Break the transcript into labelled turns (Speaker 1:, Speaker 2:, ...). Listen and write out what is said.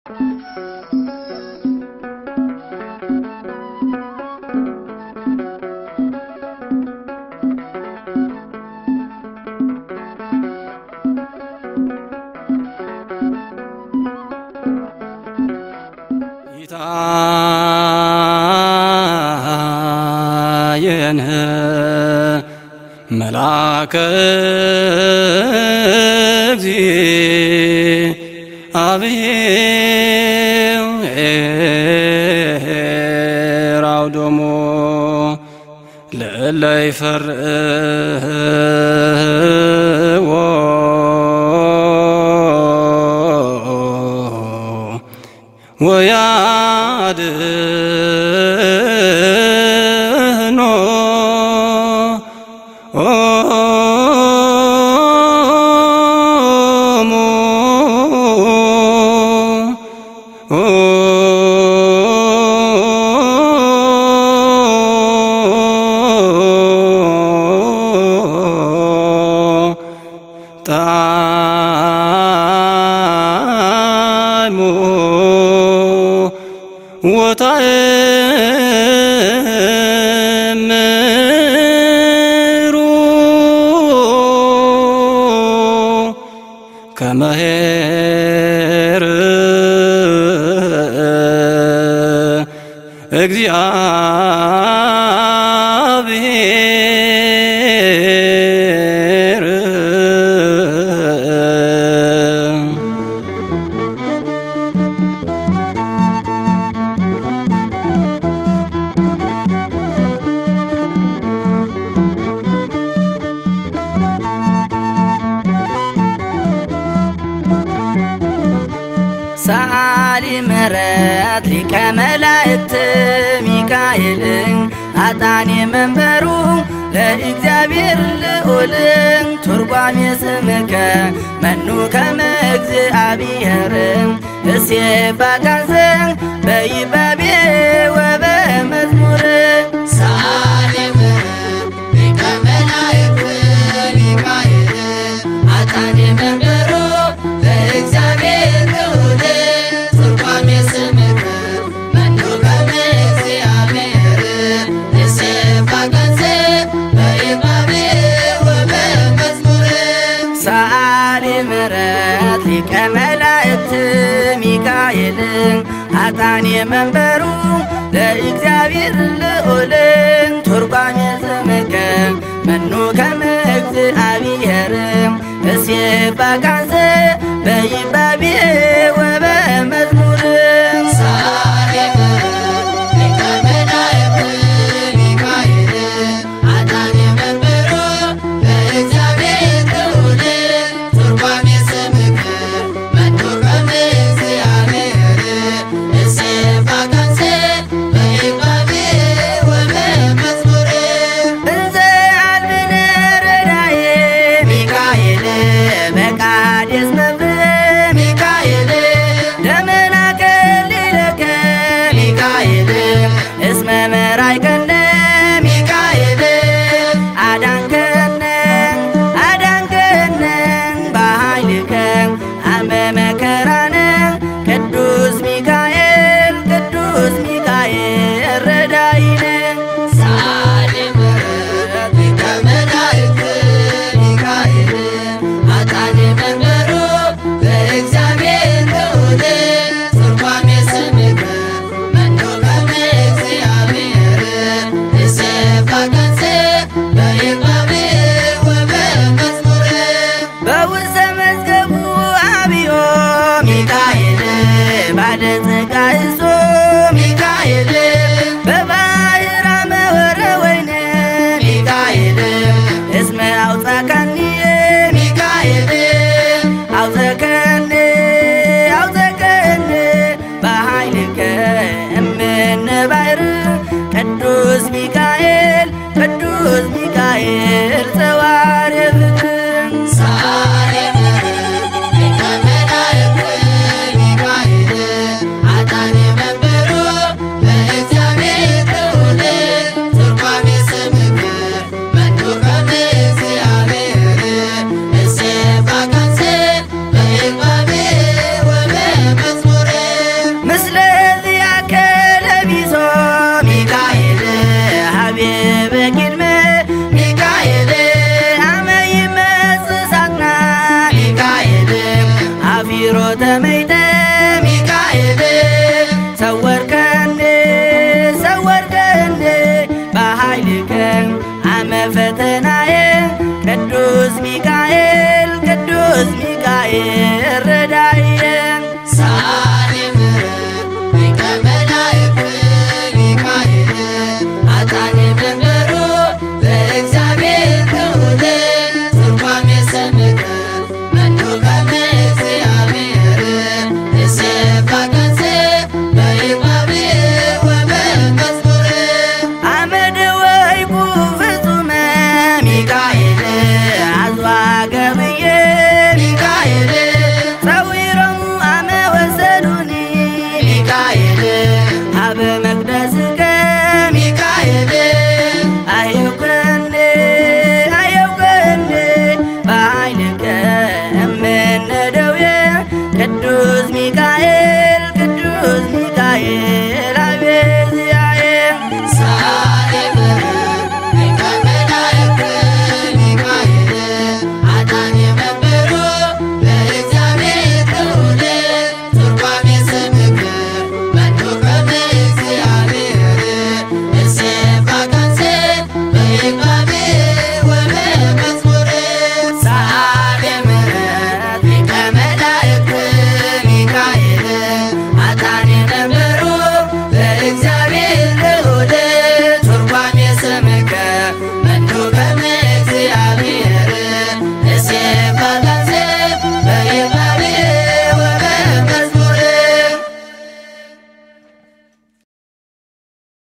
Speaker 1: ይታየን መላከ እግዚአብሔር አውዶሞ ለእለ ይፈርዎ ወያድኅኖ ወታእምሩ ከመሄር እግዚአብሔር
Speaker 2: ሰዓሊ ምሕረት ሊቀ መላእክት ሚካኤል አጣኔ መንበሩ ለእግዚአብሔር ልዑል ትርጓሜ ስምከ መኑ ከመ እግዚአብሔር እሴባ ጋዘ በይባቤ ወበመዝሙር
Speaker 3: ሰዓሊ ምሕረት ሊቀ መላእክት ሚካኤል አጣኔ መንበሩ ለእግዚአብሔር ልዑል ትርጓሜ ስምከ መኑ ከመ እግዚአብሔር እሴባ ጋዘ በይባቤ ወበመዝሙር
Speaker 2: ሰዓሊ ምሕረት ሊቀ መላእክት ሚካኤል አጣኔ መንበሩ ለእግዚአብሔር ልዑል ትርጓሜ ስምከ መኑ ከመ እግዚአብሔር እሴባ ጋዘ በይባቤ ወበመዝሙር
Speaker 3: ሰዓሊ ምሕረት ሊቀ መላእክት ሚካኤል አጣኔ መንበሩ ለእግዚአብሔር ልዑል ትርጓሜ ስምከ መኑ ከመ እግዚአብሔር እሴባ ጋዘ በይባቤ ወበመዝሙር
Speaker 2: እንዘ አልብነ ረዳዬ ሚካኤል በቃዴስ መብረ ሚካኤል ደመና ከሊለከ ሚካኤል እስመ መራይከነ ሚካኤል አዳንከነ በኃይልከ አመ መከራነ ቅዱስ ሚካኤል ረዳኢነ
Speaker 3: ሰዓሊ ምሕረት ሊቀ መላእክት ሚካኤል አጣኔ መንበሩ ለእግዚአብሔር ልዑል ትርጓሜ ስምከ መኑ ከመ እግዚአብሔር እሴባ ጋዘ በይባቤ ወበመዝሙር
Speaker 2: በውስተ መዝገቡ አብዮ ሚካኤል ባለጸጋ እሶ ሚካኤል በባሕረ መወረ ወይነ ሚካኤል እስመ አውፃካኒ ሚካኤል አውፀከኒ በኃይልከ እምነ ባሕር ቅዱስ ሚካኤል